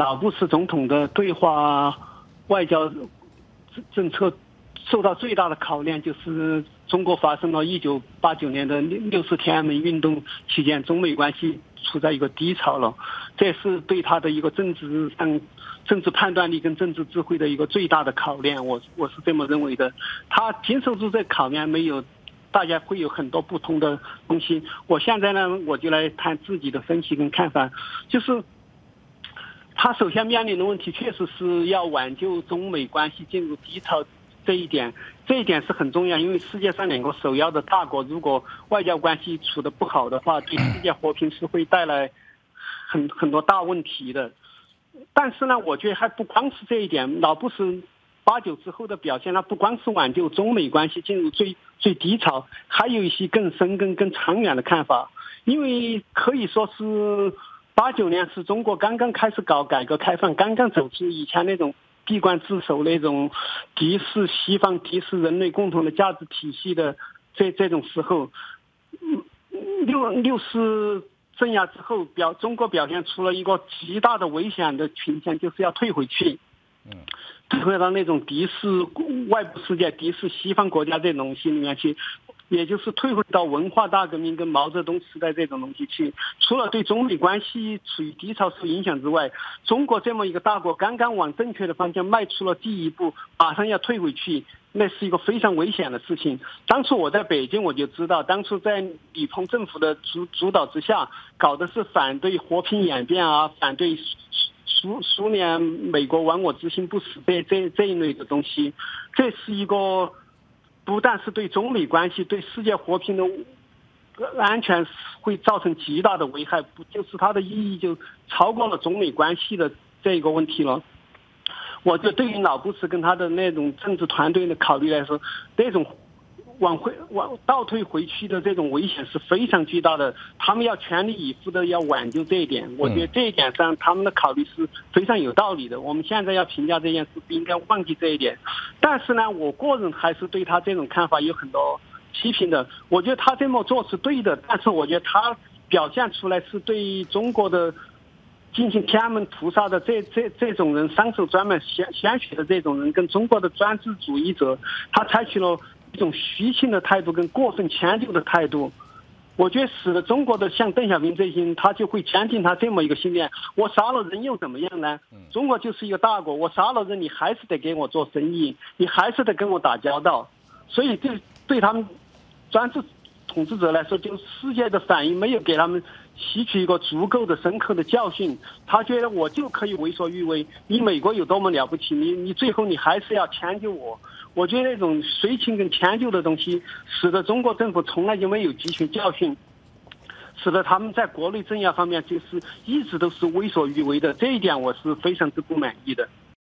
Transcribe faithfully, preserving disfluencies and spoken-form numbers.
老布什总统的对华外交政策受到最大的考验，就是中国发生了一九八九年的六四天安门运动期间，中美关系处在一个低潮了，这是对他的一个政治上政治判断力跟政治智慧的一个最大的考验，我我是这么认为的。他经受住这考验没有，大家会有很多不同的东西。我现在呢，我就来谈自己的分析跟看法，就是他首先面临的问题确实是要挽救中美关系进入低潮。这一点，这一点是很重要，因为世界上两个首要的大国，如果外交关系处得不好的话，对世界和平是会带来很很多大问题的。但是呢，我觉得还不光是这一点，老布什八九之后的表现，他不光是挽救中美关系进入最最低潮，还有一些更深更更长远的看法。因为可以说是八九年是中国刚刚开始搞改革开放，刚刚走出以前那种闭关自守那种敌视西方、敌视人类共同的价值体系的这这种时候，六六四镇压之后，表中国表现出了一个极大的危险的倾向，就是要退回去，退回到那种敌视外部世界、敌视西方国家这种东西里面去。也就是退回到文化大革命跟毛泽东时代这种东西去，除了对中美关系处于低潮受影响之外，中国这么一个大国刚刚往正确的方向迈出了第一步，马上要退回去，那是一个非常危险的事情。当初我在北京我就知道，当初在李鹏政府的主主导之下，搞的是反对和平演变啊，反对苏苏联美国亡我之心不死这这这一类的东西，这是一个不但是对中美关系、对世界和平的安全会造成极大的危害，不就是它的意义就超过了中美关系的这个问题了。我觉得对于老布什跟他的那种政治团队的考虑来说，这种往回往倒退回去的这种危险是非常巨大的，他们要全力以赴的要挽救这一点。我觉得这一点上他们的考虑是非常有道理的。我们现在要评价这件事不应该忘记这一点。但是呢，我个人还是对他这种看法有很多批评的。我觉得他这么做是对的，但是我觉得他表现出来是对中国的进行天安门屠杀的这这这种人，伤手专门鲜鲜血的这种人，跟中国的专制主义者，他采取了一种虚情的态度跟过分迁就的态度，我觉得使得中国的像邓小平这些人，他就会坚定他这么一个信念：我杀了人又怎么样呢？中国就是一个大国，我杀了人，你还是得给我做生意，你还是得跟我打交道。所以对对他们专制统治者来说，就世界的反应没有给他们吸取一个足够的深刻的教训，他觉得我就可以为所欲为，你美国有多么了不起，你你最后你还是要迁就我。我觉得那种随情跟迁就的东西，使得中国政府从来就没有汲取教训，使得他们在国内镇压方面就是一直都是为所欲为的，这一点我是非常之不满意的。